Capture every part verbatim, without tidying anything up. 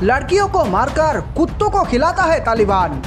लड़कियों को मारकर कुत्तों को खिलाता है तालिबान।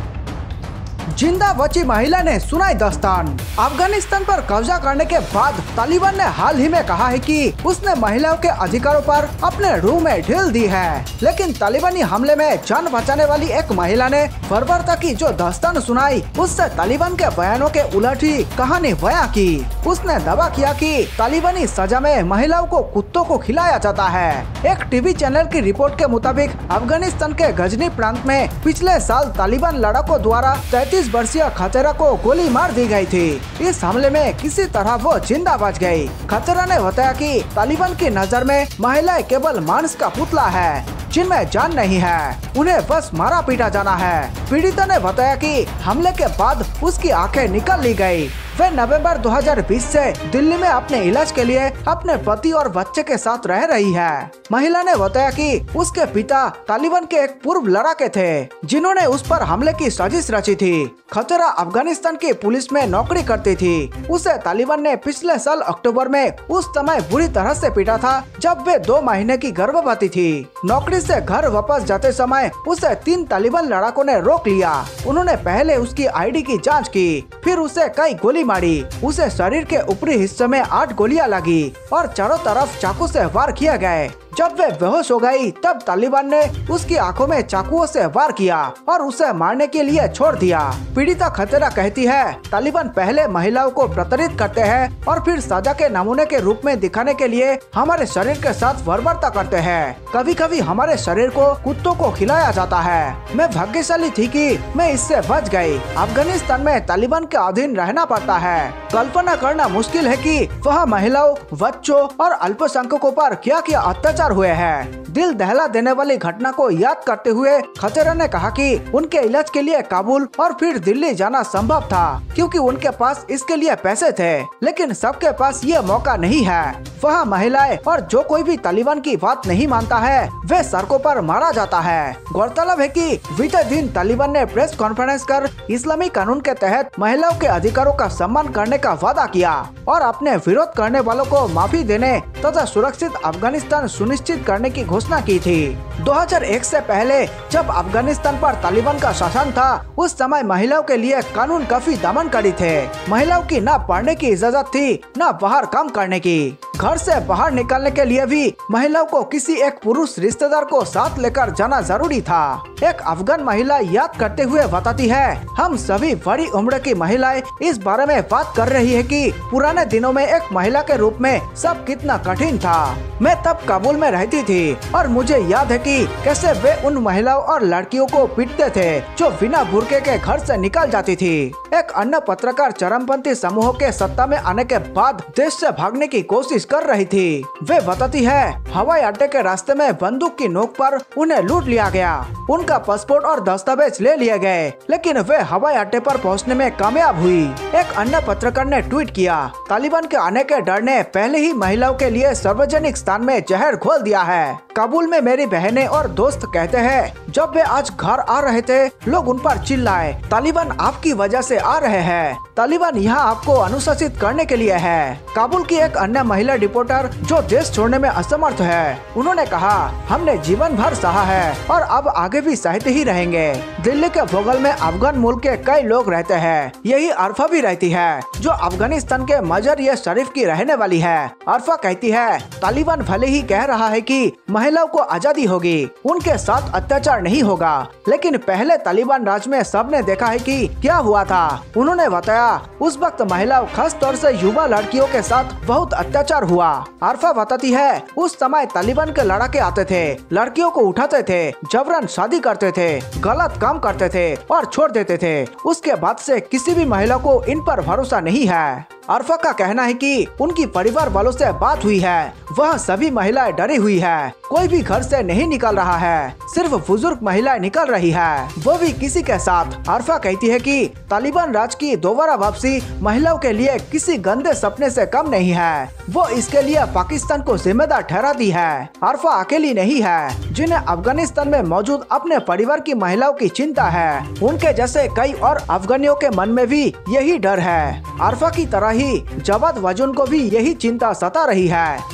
जिंदा बची महिला ने सुनाई दास्तान। अफगानिस्तान पर कब्जा करने के बाद तालिबान ने हाल ही में कहा है कि उसने महिलाओं के अधिकारों पर अपने रूह में ढील दी है, लेकिन तालिबानी हमले में जान बचाने वाली एक महिला ने बर्बरता की जो दास्तान सुनाई, उससे तालिबान के बयानों के उलट ही कहानी बयां की। उसने दावा किया कि तालिबानी सजा में महिलाओं को कुत्तों को खिलाया जाता है। एक टीवी चैनल की रिपोर्ट के मुताबिक अफगानिस्तान के गजनी प्रांत में पिछले साल तालिबान लड़ाकों द्वारा तैतीस वर्षीय खतेरा को गोली मार दी गई थी। इस हमले में किसी तरह वो जिंदा बच गई। खतेरा ने बताया कि तालिबान की नजर में महिलाएं केवल मांस का पुतला है, जिनमें जान नहीं है, उन्हें बस मारा पीटा जाना है। पीड़िता ने बताया कि हमले के बाद उसकी आंखें निकल ली गई। वे नवंबर दो हज़ार बीस से दिल्ली में अपने इलाज के लिए अपने पति और बच्चे के साथ रह रही है। महिला ने बताया कि उसके पिता तालिबान के एक पूर्व लड़ाके थे, जिन्होंने उस पर हमले की साजिश रची थी। खतरा अफगानिस्तान की पुलिस में नौकरी करती थी। उसे तालिबान ने पिछले साल अक्टूबर में उस समय बुरी तरह से पीटा था, जब वे दो महीने की गर्भवती थी। नौकरी से घर वापस जाते समय उसे तीन तालिबान लड़ाकों ने रोक लिया। उन्होंने पहले उसकी आईडी की जांच की, फिर उसे कई गोली मारी। उसे शरीर के ऊपरी हिस्से में आठ गोलियां लगी और चारों तरफ चाकू से वार किए गए। जब वे बेहोश हो गई, तब तालिबान ने उसकी आंखों में चाकुओं से वार किया और उसे मारने के लिए छोड़ दिया। पीड़िता खतरा कहती है, तालिबान पहले महिलाओं को प्रताड़ित करते हैं और फिर सजा के नमूने के रूप में दिखाने के लिए हमारे शरीर के साथ बर्बरता करते हैं। कभी कभी हमारे शरीर को कुत्तों को खिलाया जाता है। मैं भाग्यशाली थी कि मैं इससे बच गई। अफगानिस्तान में तालिबान के अधीन रहना पड़ता है। कल्पना करना मुश्किल है कि वह महिलाओं, बच्चों और अल्पसंख्यकों पर क्या क्या अत्याचार हुए हैं। दिल दहला देने वाली घटना को याद करते हुए खतेरा ने कहा कि उनके इलाज के लिए काबुल और फिर दिल्ली जाना संभव था, क्योंकि उनके पास इसके लिए पैसे थे, लेकिन सबके पास ये मौका नहीं है। वह महिलाएं और जो कोई भी तालिबान की बात नहीं मानता है, वे सड़कों पर मारा जाता है। गौरतलब है कि बीते दिन तालिबान ने प्रेस कॉन्फ्रेंस कर इस्लामी कानून के तहत महिलाओं के अधिकारों का सम्मान करने का वादा किया और अपने विरोध करने वालों को माफी देने तथा सुरक्षित अफगानिस्तान सुनिश्चित करने की घोषणा की थी। दो हज़ार एक से पहले जब अफगानिस्तान पर तालिबान का शासन था, उस समय महिलाओं के लिए कानून काफी दमनकारी थे। महिलाओं की न पढ़ने की इजाजत थी, न बाहर काम करने की। घर से बाहर निकलने के लिए भी महिलाओं को किसी एक पुरुष रिश्तेदार को साथ लेकर जाना जरूरी था। एक अफगान महिला याद करते हुए बताती है, हम सभी बड़ी उम्र की महिलाएं इस बारे में बात कर रही है कि पुराने दिनों में एक महिला के रूप में सब कितना कठिन था। मैं तब काबुल में रहती थी और मुझे याद है कि कैसे वे उन महिलाओं और लड़कियों को पीटते थे जो बिना बुर्के के घर से निकल जाती थी। एक अन्य पत्रकार चरमपंथी समूहों के सत्ता में आने के बाद देश से भागने की कोशिश कर रही थी। वे बताती है, हवाई अड्डे के रास्ते में बंदूक की नोक पर उन्हें लूट लिया गया। उनका पासपोर्ट और दस्तावेज ले लिए गए, लेकिन वे हवाई अड्डे पर पहुंचने में कामयाब हुई। एक अन्य पत्रकार ने ट्वीट किया, तालिबान के आने के डर ने पहले ही महिलाओं के लिए सार्वजनिक स्थान में जहर घोल दिया है। काबुल में मेरी बहनें और दोस्त कहते हैं, जब वे आज घर आ रहे थे, लोग उन पर चिल्लाए, तालिबान आपकी वजह से आ रहे हैं। तालिबान यहाँ आपको अनुशासित करने के लिए है। काबुल की एक अन्य महिला रिपोर्टर जो देश छोड़ने में असमर्थ है, उन्होंने कहा, हमने जीवन भर सहा है और अब आगे भी सहते ही रहेंगे। दिल्ली के बगल में अफगान मूल के कई लोग रहते हैं। यही अरफा भी रहती है, जो अफगानिस्तान के मजर ये शरीफ की रहने वाली है। अरफा कहती है, तालिबान भले ही कह रहा है कि महिलाओं को आजादी होगी, उनके साथ अत्याचार नहीं होगा, लेकिन पहले तालिबान राज में सबने देखा है कि क्या हुआ था। उन्होंने बताया, उस वक्त महिलाओं, खास तौर से युवा लड़कियों के साथ बहुत अत्याचार हुआ। अरफा बताती है, उस समय तालिबान के लड़ाके आते थे, लड़कियों को उठाते थे, जबरन शादी करते थे, गलत काम करते थे और छोड़ देते थे। उसके बाद से किसी भी महिला को इन पर भरोसा नहीं है। अरफा का कहना है कि उनकी परिवार वालों से बात हुई है, वह सभी महिलाएं डरी हुई है, कोई भी घर से नहीं निकल रहा है, सिर्फ बुजुर्ग महिलाएं निकल रही है, वो भी किसी के साथ। अरफा कहती है कि तालिबान राज की दोबारा वापसी महिलाओं के लिए किसी गंदे सपने से कम नहीं है। वो इसके लिए पाकिस्तान को जिम्मेदार ठहराती है। अरफा अकेली नहीं है, जिन्हें अफगानिस्तान में मौजूद अपने परिवार की महिलाओं की चिंता है। उनके जैसे कई और अफगानियों के मन में भी यही डर है। अरफा की तरह ही जवाद वजुन को भी यही चिंता सता रही है।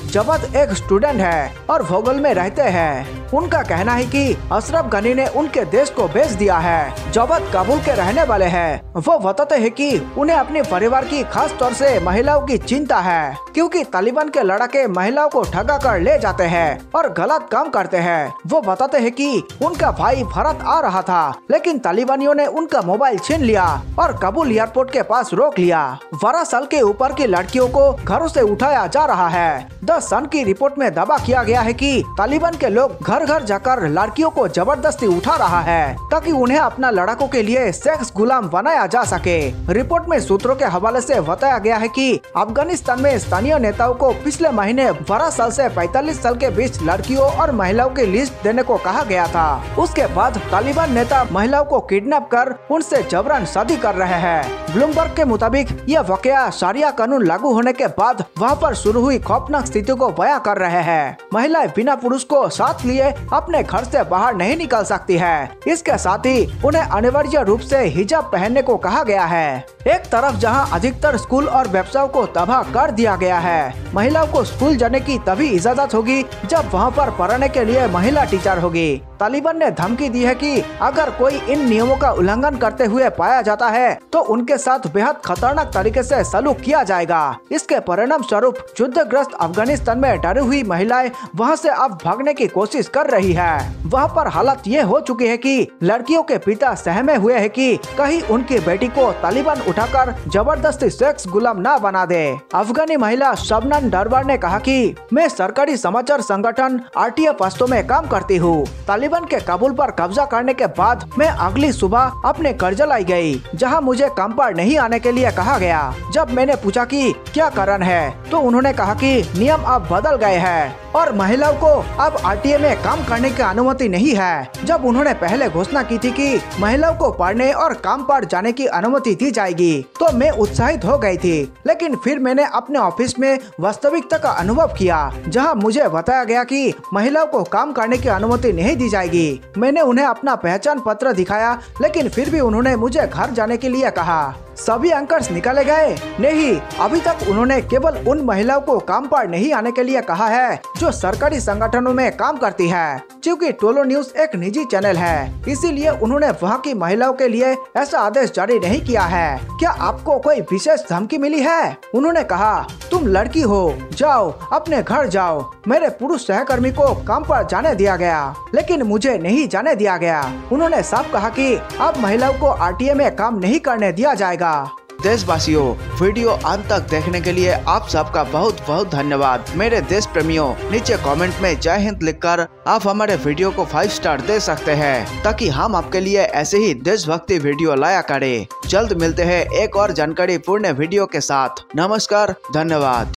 जबत एक स्टूडेंट है और भोगल में रहते हैं। उनका कहना है कि अशरफ गनी ने उनके देश को बेच दिया है। जबत काबुल के रहने वाले हैं। वो बताते हैं कि उन्हें अपने परिवार की खास तौर से महिलाओं की चिंता है, क्योंकि तालिबान के लड़ाके महिलाओं को ठगा कर ले जाते हैं और गलत काम करते हैं। वो बताते हैं कि उनका भाई भारत आ रहा था, लेकिन तालिबानियों ने उनका मोबाइल छीन लिया और काबुल एयरपोर्ट के पास रोक लिया। बारह साल के ऊपर की लड़कियों को घरों से उठाया जा रहा है। द सन की रिपोर्ट में दावा किया गया है कि तालिबान के लोग घर घर जाकर लड़कियों को जबरदस्ती उठा रहा है, ताकि उन्हें अपना लड़ाकों के लिए सेक्स गुलाम बनाया जा सके। रिपोर्ट में सूत्रों के हवाले से बताया गया है कि अफगानिस्तान में स्थानीय नेताओं को पिछले महीने बारह साल से पैंतालीस साल के बीच लड़कियों और महिलाओं की लिस्ट देने को कहा गया था। उसके बाद तालिबान नेता महिलाओं को किडनैप कर उनसे जबरन शादी कर रहे हैं। ब्लूमबर्ग के मुताबिक यह वाकया शरिया कानून लागू होने के बाद वहाँ पर शुरू हुई खौफनाक स्थिति को बयां कर रहे हैं। महिलाएं बिना पुरुष को साथ लिए अपने घर से बाहर नहीं निकल सकती है। इसके साथ ही उन्हें अनिवार्य रूप से हिजाब पहनने को कहा गया है। एक तरफ जहां अधिकतर स्कूल और व्यवसायों को तबाह कर दिया गया है, महिलाओं को स्कूल जाने की तभी इजाजत होगी जब वहां पर पढ़ने के लिए महिला टीचर होगी। तालिबान ने धमकी दी है कि अगर कोई इन नियमों का उल्लंघन करते हुए पाया जाता है तो उनके साथ बेहद खतरनाक तरीके से सलूक किया जाएगा। इसके परिणाम स्वरूप युद्धग्रस्त अफगानिस्तान में डरी हुई महिलाएं वहां से अब भागने की कोशिश कर रही है। वहां पर हालत ये हो चुकी है कि लड़कियों के पिता सहमे हुए हैं कि कहीं उनकी बेटी को तालिबान उठाकर जबरदस्ती सेक्स गुलाम न बना दे। अफगानी महिला शबनम दरबार ने कहा कि मैं सरकारी समाचार संगठन आर टी ए पश्तो में काम करती हूँ। तालिबान के काबुल पर कब्जा करने के बाद मैं अगली सुबह अपने करजलाई गई, जहां मुझे काम पर नहीं आने के लिए कहा गया। जब मैंने पूछा कि क्या कारण है तो उन्होंने कहा कि नियम अब बदल गए हैं और महिलाओं को अब आर टी ए में काम करने की अनुमति नहीं है। जब उन्होंने पहले घोषणा की थी कि महिलाओं को पढ़ने और काम पर जाने की अनुमति दी जाएगी तो मैं उत्साहित हो गई थी, लेकिन फिर मैंने अपने ऑफिस में वास्तविकता का अनुभव किया, जहां मुझे बताया गया कि महिलाओं को काम करने की अनुमति नहीं दी जाएगी। मैंने उन्हें अपना पहचान पत्र दिखाया, लेकिन फिर भी उन्होंने मुझे घर जाने के लिए कहा। सभी अंकर्स निकाले गए? नहीं, अभी तक उन्होंने केवल उन महिलाओं को काम पर नहीं आने के लिए कहा है जो सरकारी संगठनों में काम करती है। क्योंकि टोलो न्यूज एक निजी चैनल है, इसीलिए उन्होंने वहाँ की महिलाओं के लिए ऐसा आदेश जारी नहीं किया है। क्या आपको कोई विशेष धमकी मिली है? उन्होंने कहा, तुम लड़की हो, जाओ अपने घर जाओ। मेरे पुरुष सहकर्मी को काम पर जाने दिया गया, लेकिन मुझे नहीं जाने दिया गया। उन्होंने साफ कहा कि अब महिलाओं को आर टी ए में काम नहीं करने दिया जाएगा। देशवासियों, वीडियो अंत तक देखने के लिए आप सबका बहुत बहुत धन्यवाद। मेरे देश प्रेमियों, नीचे कमेंट में जय हिंद लिखकर आप हमारे वीडियो को फाइव स्टार दे सकते हैं, ताकि हम आपके लिए ऐसे ही देशभक्ति वीडियो लाया करें। जल्द मिलते हैं एक और जानकारी पूर्ण वीडियो के साथ। नमस्कार, धन्यवाद।